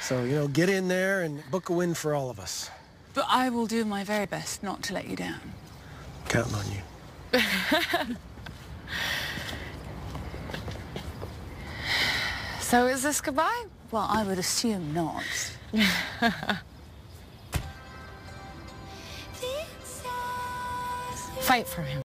So, you know, get in there and book a win for all of us. But I will do my very best not to let you down. Counting on you. So is this goodbye? Well, I would assume not. Fight for him.